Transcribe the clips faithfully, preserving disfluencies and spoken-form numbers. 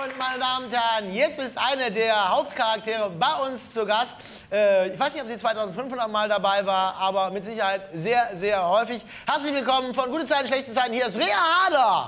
Und meine Damen und Herren, jetzt ist eine der Hauptcharaktere bei uns zu Gast. Äh, ich weiß nicht, ob sie zweitausendfünfhundert Mal dabei war, aber mit Sicherheit sehr, sehr häufig. Herzlich willkommen von Gute Zeiten, Schlechte Zeiten. Hier ist Rea Harder.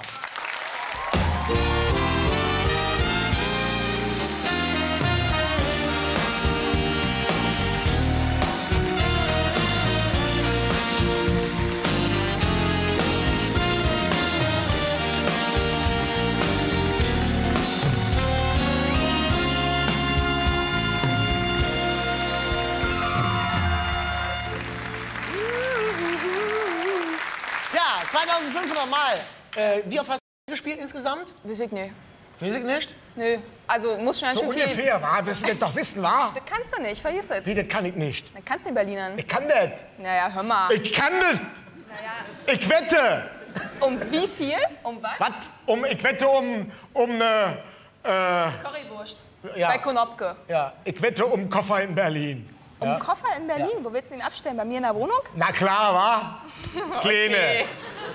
zweitausendfünfhundert Mal. Äh, wie oft hast du gespielt insgesamt? Weiß ich nicht. Weiß ich nicht? Nö. Also muss schon So schon viel... ungefähr, wa? Wirst du das doch wissen, wa? Das kannst du nicht, vergiss es. Wie, das kann ich nicht. Das kannst du in Berlinern. Ich kann das. Naja, hör mal. Ich kann das. Naja. Ich wette. Um wie viel? Um was? Was? Um, ich wette um, um eine, äh, Currywurst. Ja. Bei Konopke. Ja. ich wette um Koffer in Berlin. Um einen Koffer in Berlin? Ja. Wo willst du den abstellen? Bei mir in der Wohnung? Na klar, wa? Kleine. Okay.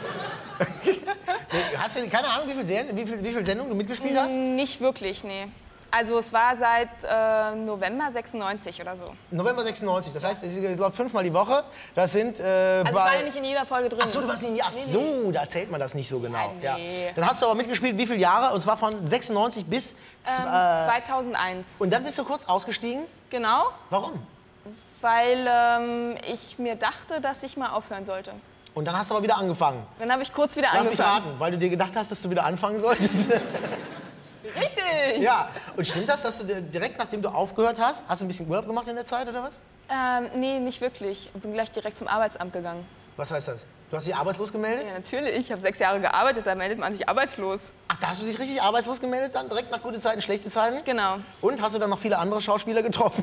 Hast du keine Ahnung, wie viele Serien, wie viel, wie viel Sendungen du mitgespielt hast? Nicht wirklich, nee. Also es war seit äh, November sechsundneunzig oder so. November sechsundneunzig, das heißt, ich glaube fünfmal die Woche. Das sind äh, Also ich war bei... ja nicht in jeder Folge drin. Ach so, du warst nicht... Ach Nee, so, da zählt man das nicht so genau. Ja, nee. Ja. Dann hast du aber mitgespielt, wie viele Jahre? Und zwar von sechsundneunzig bis... Ähm, äh, zweitausendeins. und dann bist du kurz ausgestiegen? Genau, Warum? weil ähm, ich mir dachte, dass ich mal aufhören sollte. Und dann hast du aber wieder angefangen. Dann habe ich kurz wieder Lass mich angefangen. raten, weil du dir gedacht hast, dass du wieder anfangen solltest. Richtig! Ja, und stimmt das, dass du dir direkt nachdem du aufgehört hast, hast du ein bisschen Urlaub gemacht in der Zeit oder was? Ähm, nee, nicht wirklich. Ich bin gleich direkt zum Arbeitsamt gegangen. Was heißt das? Du hast dich arbeitslos gemeldet? Ja, natürlich. Ich habe sechs Jahre gearbeitet, da meldet man sich arbeitslos. Ach, da hast du dich richtig arbeitslos gemeldet dann? Direkt nach Gute Zeiten, Schlechte Zeiten? Genau. Und hast du dann noch viele andere Schauspieler getroffen?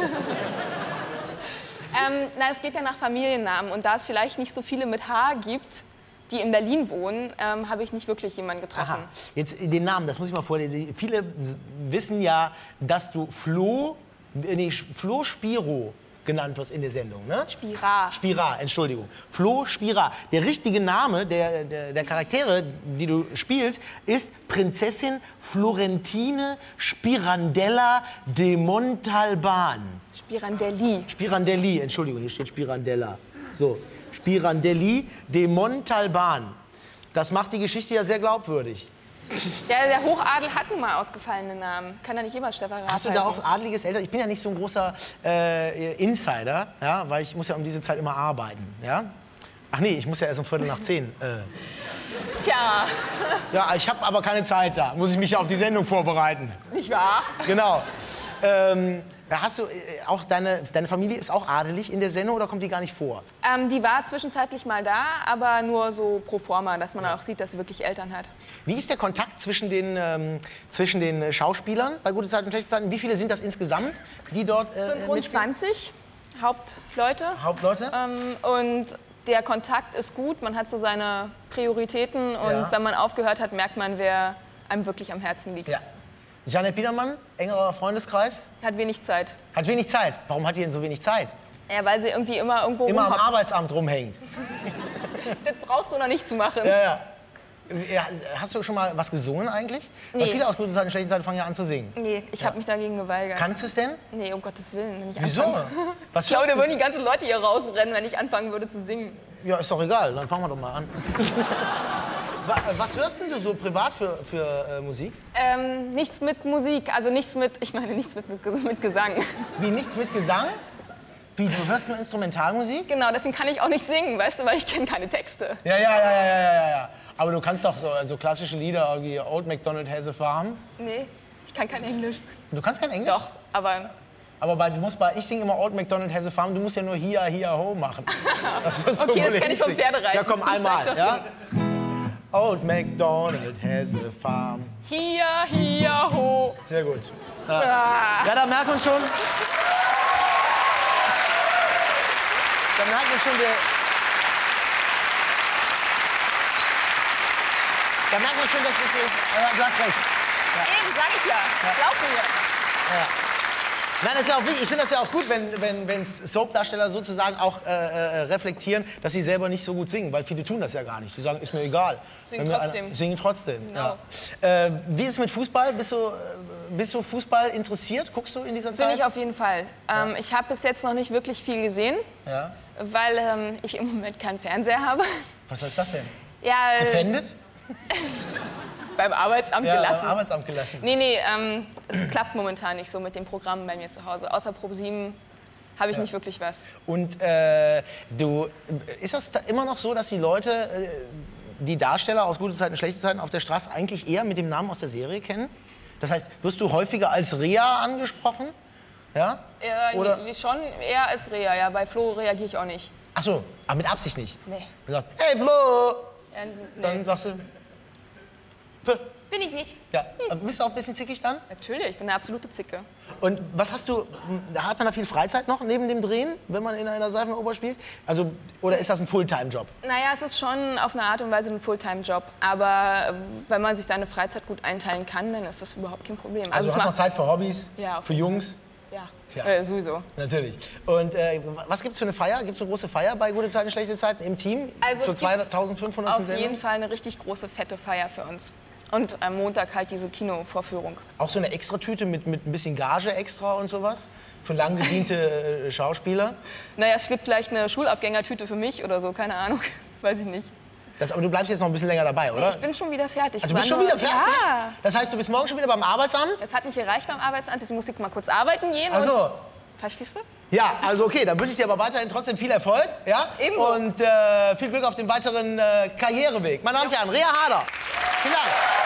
Ähm, na, es geht ja nach Familiennamen. Und da es vielleicht nicht so viele mit H gibt, die in Berlin wohnen, ähm, habe ich nicht wirklich jemanden getroffen. Aha. Jetzt den Namen, das muss ich mal vorlesen. Viele wissen ja, dass du Flo, nee, Flo Spiro genannt wirst in der Sendung, ne? Spira. Spira, Entschuldigung. Flo Spira. Der richtige Name der, der, der Charaktere, die du spielst, ist Prinzessin Florentine Spirandella de Montalban. Spirandelli. Spirandelli, Entschuldigung, hier steht Spirandella. So, Spirandelli de Montalban. Das macht die Geschichte ja sehr glaubwürdig. Ja, der Hochadel hat nun mal ausgefallene Namen. Kann ja nicht immer Stefan Raab Hast du da heißen. auch adliges Eltern? Ich bin ja nicht so ein großer äh, Insider, ja, weil ich muss ja um diese Zeit immer arbeiten. Ja? Ach nee, ich muss ja erst um Viertel nach zehn. Äh. Tja, Ja, ich habe aber keine Zeit da. Muss ich mich ja auf die Sendung vorbereiten. nicht wahr? Genau. Ähm, hast du äh, auch deine, deine Familie ist auch adelig in der Sendung oder kommt die gar nicht vor? Ähm, die war zwischenzeitlich mal da, aber nur so pro forma, dass man auch sieht, dass sie wirklich Eltern hat. Wie ist der Kontakt zwischen den, ähm, zwischen den Schauspielern bei Gute Zeiten und Schlechte Zeiten? Wie viele sind das insgesamt, die dort äh, Es sind rund mitspielen? zwanzig Hauptleute. Hauptleute? Ähm, und der Kontakt ist gut, man hat so seine Prioritäten und Ja. wenn man aufgehört hat, merkt man, wer einem wirklich am Herzen liegt. Ja. Janet Biedermann, engerer Freundeskreis, Hat wenig Zeit. hat wenig Zeit. Warum hat die denn so wenig Zeit? Ja, weil sie irgendwie immer irgendwo Immer am rumhopst. Arbeitsamt rumhängt. Das brauchst du noch nicht zu machen. Ja, ja. Ja, hast du schon mal was gesungen eigentlich? Weil Nee. viele aus Gute Zeiten und Schlechte Zeiten fangen ja an zu singen. Nee, ich habe mich dagegen geweigert. Kannst du es denn? Nee, um Gottes Willen. Wenn ich Wieso? anfange- Was Ich glaube, hörst da du? würden die ganzen Leute hier rausrennen, wenn ich anfangen würde zu singen. Ja, ist doch egal. Dann fangen wir doch mal an. Wa- Was hörst denn du so privat für, für äh, Musik? Ähm, nichts mit Musik, also nichts mit, ich meine nichts mit, mit, mit Gesang. Wie, nichts mit Gesang? Wie, du hörst nur Instrumentalmusik? Genau, deswegen kann ich auch nicht singen, weißt du, weil ich kenne keine Texte. Ja, ja, ja, ja, ja, ja, ja. Aber du kannst doch so, so klassische Lieder wie Old MacDonald Has a Farm. Nee, ich kann kein Englisch. Du kannst kein Englisch? Doch, aber Aber bei, du musst bei, ich singe immer Old MacDonald Has a Farm, du musst ja nur Hia, Hia, Ho machen. Das wird so Okay, das wohl kenn ich vom hinkriegen. Pferdereiten. Ja, komm, Das kann ich einmal, vielleicht ja? Old MacDonald has a farm. hier, hier, ho. Sehr gut. Ja, ja da merkt man schon. Da merkt man schon, der. Da merkt man schon, das ist. Äh, du hast recht. Eben, sag ich ja. Glaub mir. Ja. Nein, das ist ja auch wichtig. Ich finde das ja auch gut, wenn, wenn, wenn Soap-Darsteller sozusagen auch äh, äh, reflektieren, dass sie selber nicht so gut singen, weil viele tun das ja gar nicht. Die sagen, ist mir egal. Singen Wenn wir trotzdem. Einer, singen trotzdem. Genau. Ja. Äh, wie ist es mit Fußball? Bist du, äh, bist du Fußball interessiert? Guckst du in dieser Zeit? Bin ich auf jeden Fall. Ähm, ich habe bis jetzt noch nicht wirklich viel gesehen, Ja. weil ähm, ich im Moment keinen Fernseher habe. Was heißt das denn? Ja, äh, Gefändet? beim Arbeitsamt Ja, gelassen. beim Arbeitsamt gelassen. Nee, nee, ähm, es klappt momentan nicht so mit den Programmen bei mir zu Hause. Außer Pro sieben habe ich nicht wirklich was. Und äh, du, ist das da immer noch so, dass die Leute äh, die Darsteller aus Gute Zeiten, Schlechte Zeiten auf der Straße eigentlich eher mit dem Namen aus der Serie kennen? Das heißt, wirst du häufiger als Rea angesprochen? Ja? Äh, Oder? nee, schon eher als Rea, ja. Bei Flo reagiere ich auch nicht. Ach so, aber mit Absicht nicht. Nee. Du sagst, hey Flo! Ja, nee. Dann sagst du, P. Bin ich nicht. Ja. Bist du auch ein bisschen zickig dann? Natürlich, ich bin eine absolute Zicke. Und was hast du, hat man da viel Freizeit noch neben dem Drehen, wenn man in einer Seifenoper spielt? Also, oder ist das ein Fulltime-Job? Naja, es ist schon auf eine Art und Weise ein Fulltime-Job. Aber äh, wenn man sich seine Freizeit gut einteilen kann, dann ist das überhaupt kein Problem. Also, es du hast noch macht- Zeit für Hobbys, Ja, auf für jeden Jungs? Ja, Ja. Äh, sowieso. Natürlich. Und äh, was gibt es für eine Feier? Gibt es eine große Feier bei Gute Zeiten, Schlechte Zeiten im Team? Also Zur es gibt zweitausendfünfhundert Auf jeden Fall eine richtig große, fette Feier für uns. Und am Montag halt diese Kinovorführung. Auch so eine Extratüte mit, mit ein bisschen Gage extra und sowas? Für lang gediente äh, Schauspieler? Naja, es gibt vielleicht eine Schulabgängertüte für mich oder so, keine Ahnung. Weiß ich nicht. Das, aber du bleibst jetzt noch ein bisschen länger dabei, oder? Ich bin schon wieder fertig. Ah, du Es bist war schon nur- wieder fertig? Ja. Das heißt, du bist morgen schon wieder beim Arbeitsamt? Es hat nicht gereicht beim Arbeitsamt, jetzt muss ich mal kurz arbeiten gehen. Ach und- so. Verstehst du? Ja, also okay, dann wünsche ich dir aber weiterhin trotzdem viel Erfolg. Ja? Ebenso. Und äh, viel Glück auf dem weiteren äh, Karriereweg. Meine Damen und Herren, Rea Harder. Vielen Dank.